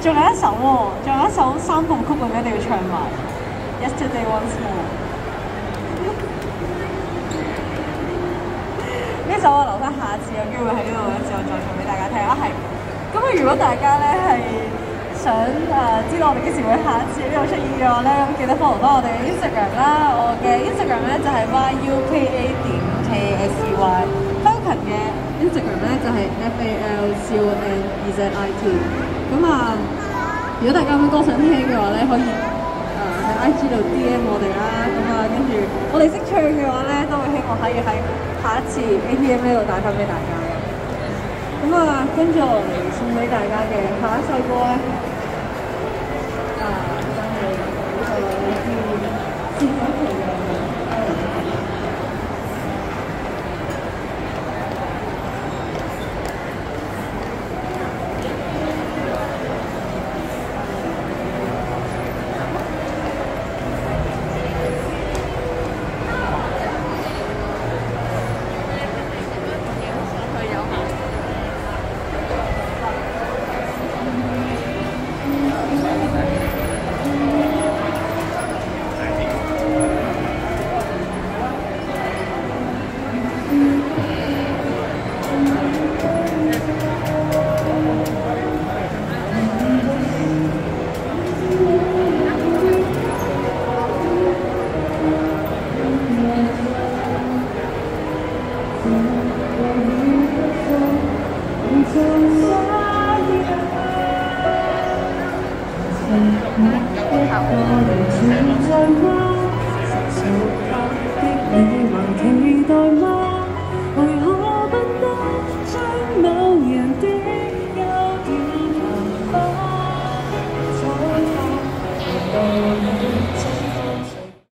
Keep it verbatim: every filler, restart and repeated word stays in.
仲有一首喎，仲有一首三部曲咁一定要唱埋。Yesterday Once More 呢首我留翻下次有機會喺呢度嘅時候再唱俾大家聽啊，係。咁啊，如果大家咧係想誒、呃、知道我哋幾時會下一次喺呢度出現嘅話咧，咁記得 follow 翻我哋嘅 Instagram 啦。我嘅 Instagram 咧就係 y u k a 點 k s e y，Falcon 嘅 Instagram 咧就係 f a l c o n e z i t。咁啊，如果大家有咩歌想聽嘅話咧，可以誒喺、呃、I G 度 D M 我哋啦。咁啊，跟住我哋識唱嘅話咧，都會希望可以喺下一次 A P M 呢度帶翻俾大家嘅。咁啊，跟住落嚟送俾大家嘅下一首歌咧，啊，就係呢個叫《是否其嘅》。 期待嗎？為何不得將某人的